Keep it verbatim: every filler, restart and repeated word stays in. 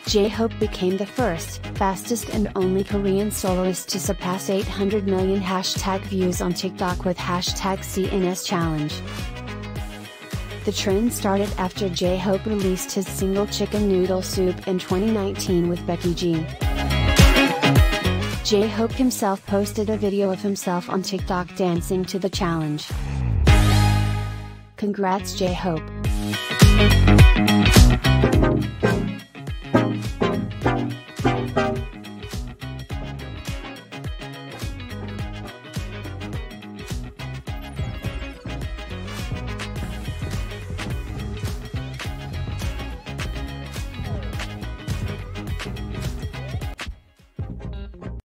J HOPE became the first, fastest and only Korean soloist to surpass eight hundred million hashtag views on TikTok with hashtag C N S challenge. The trend started after J HOPE released his single Chicken Noodle Soup in twenty nineteen with Becky G. J HOPE himself posted a video of himself on TikTok dancing to the challenge. Congrats J HOPE!